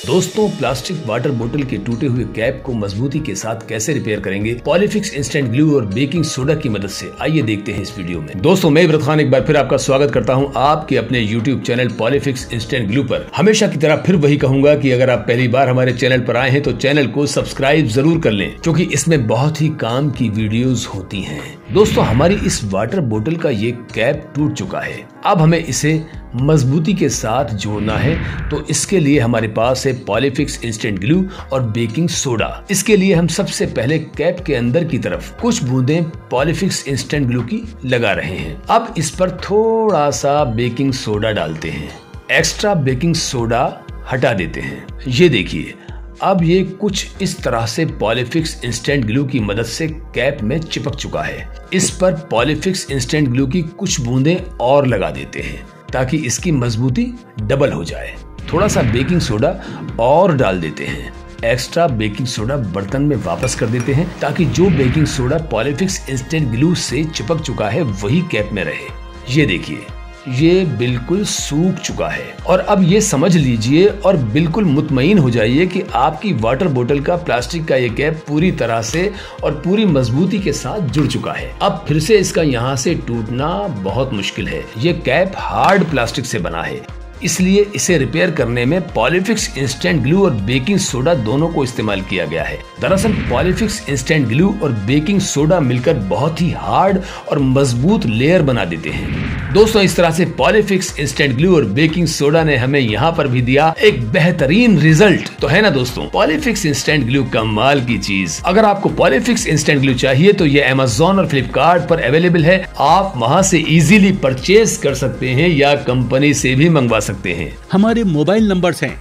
दोस्तों, plastic water बोतल के टूटे हुए कैप को मजबूती के साथ कैसे रिपेयर करेंगे पॉलीफिक्स इंस्टेंट ग्लू और बेकिंग सोडा की मदद से, आइए देखते हैं इस वीडियो में। दोस्तों, मैं इब्रात खान एक बार फिर आपका स्वागत करता हूं आपके अपने YouTube channel Polyfix instant glue पर। हमेशा की तरह फिर वही कहूंगा कि अगर आप पहली बार हमारे चैनल पर आए हैं तो चैनल को सब्सक्राइब जरूर कर लें, क्योंकि इसमें बहुत ही काम की वीडियोस होती हैं। दोस्तों, हमारी इस वाटर बोतल का ये कैप टूट चुका है। अब हमें इसे मजबूती के साथ जोड़ना है, तो इसके लिए हमारे पास है पॉलीफिक्स इंस्टेंट ग्लू और बेकिंग सोडा। इसके लिए हम सबसे पहले कैप के अंदर की तरफ कुछ बूंदें पॉलीफिक्स इंस्टेंट ग्लू की लगा रहे हैं। अब इस पर थोड़ा सा बेकिंग सोडा डालते हैं, एक्स्ट्रा बेकिंग सोडा हटा देते हैं। ये देखिए, अब ये कुछ इस तरह से पॉलीफिक्स इंस्टेंट ग्लू की मदद से कैप में चिपक चुका है। इस पर पॉलीफिक्स इंस्टेंट ग्लू की कुछ बूंदें और लगा देते हैं ताकि इसकी मजबूती डबल हो जाए। थोड़ा सा बेकिंग सोडा और डाल देते हैं। एक्स्ट्रा बेकिंग सोडा बर्तन में वापस कर देते हैं ताकि जो baking soda Polyfix instant glue से चिपक चुका है वही कैप में रहे। ये देखिए, ये बिल्कुल सूख चुका है। और अब ये समझ लीजिए और बिल्कुल मुतमईन हो जाइए कि आपकी वाटर बोतल का प्लास्टिक का ये कैप पूरी तरह से और पूरी मजबूती के साथ जुड़ चुका है। अब फिर से इसका यहाँ से टूटना बहुत मुश्किल है। ये कैप हार्ड प्लास्टिक से बना है, इसलिए इसे रिपेयर करने में पॉलीफिक्स इंस्टेंट ग्लू और बेकिंग सोडा दोनों को इस्तेमाल किया गया है। दरअसल पॉलीफिक्स इंस्टेंट ग्लू और बेकिंग सोडा मिलकर बहुत ही हार्ड और मजबूत लेयर बना देते हैं। दोस्तों, इस तरह से पॉलीफिक्स इंस्टेंट ग्लू और बेकिंग सोडा ने हमें यहाँ पर भी दिया एक बेहतरीन रिजल्ट, तो है ना दोस्तों। पॉलीफिक्स इंस्टेंट ग्लू कमाल की चीज। अगर आपको पॉलीफिक्स इंस्टेंट ग्लू चाहिए तो ये Amazon और फ्लिपकार्ट पर अवेलेबल है। आप वहाँ से इजीली परचेज कर सकते हैं या कंपनी से भी मंगवा सकते हैं। हमारे मोबाइल नंबर्स हैं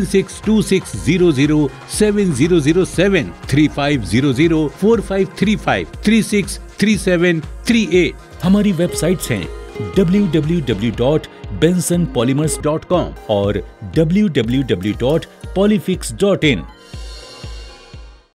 7626007007, 35004535, 363738। हमारी वेबसाइट्स हैं www.bensonpolymers.com और www.polyfix.in।